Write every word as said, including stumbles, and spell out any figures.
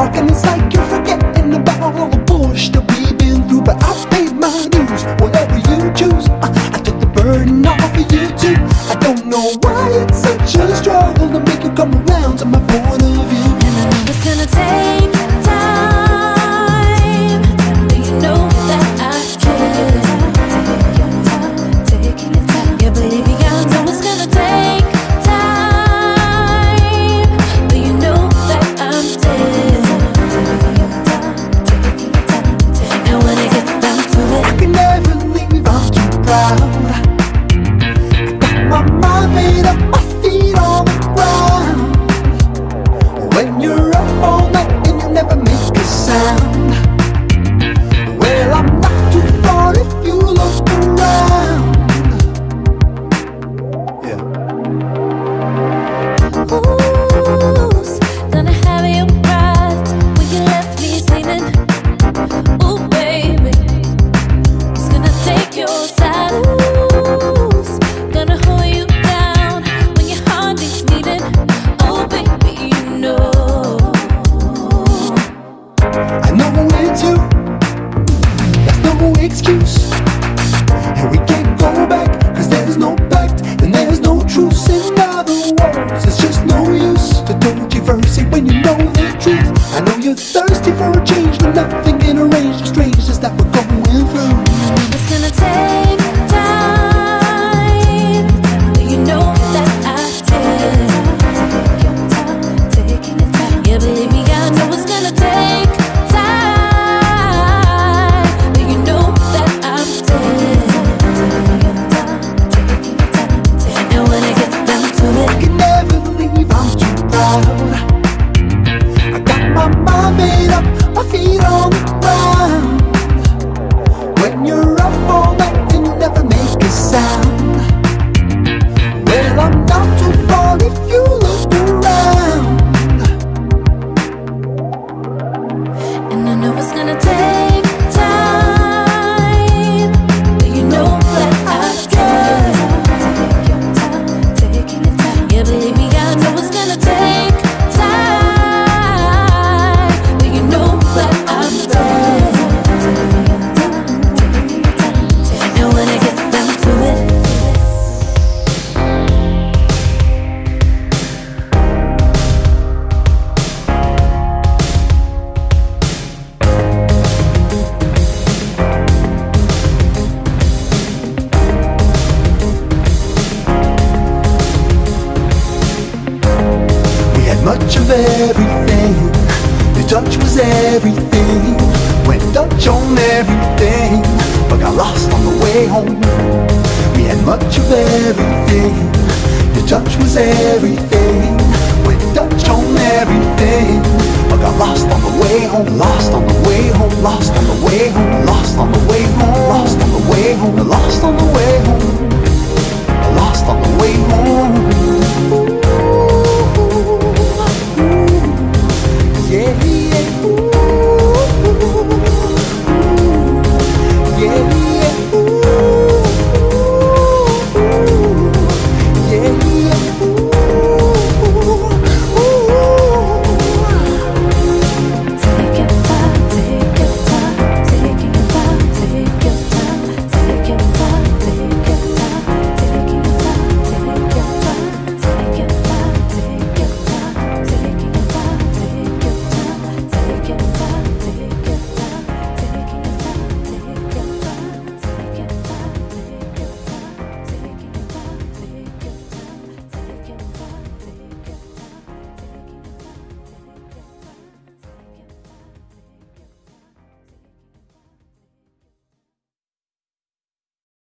talking, it's like you're forgetting about all the bullshit that we've been through. But I paid my dues, whatever you choose. uh, I took the burden off of you too. I don't know why it's such a struggle to make you come around to my point of view. And I know it's gonna take time, but you know that I care. Yeah, baby, I know it's gonna take time, but you know that I'm dead. And when it gets down to it, I can never leave, I'm too proud. I got my mind made up, my feet on the ground. When you're up all night and you never make a sound, well, I'm not too far if you look around. Yeah. who's gonna have you right when you left me sleeping? Ooh, baby, it's gonna take your side. Who's gonna hold you down when your heart beats needing? Oh, baby, you know. I know it's you, that's no excuse. And we can't go back, cause there's no pact and there's no truce. In other words, it's just no use to told you first, say when you know the truth. I know you're thirsty for a change, but nothing can arrange the strangeness that we're going through. It's gonna take time, but you know that I care. Yeah, believe me, I know it's gonna take time, but you know that I'm dead. And when it gets down to I it, can never leave, I'm too proud. I got my mind made up, my feet on the ground. When you're up all night and you never make a sound, well, I'm not too far if you look around. and I know it's gonna take time, but you know that I care. Yeah, believe me, I know it's gonna take time, but you know that I'm dead. And when it gets down to it, We had much of everything, your touch was everything. Went Dutch on everything, but got lost on the way home. We had much of everything, your touch was everything. Went Dutch on everything, but got lost on the way home. Lost on the way home, lost on the way home, lost on the way home, lost on the way home, lost on the way home, lost on the way home.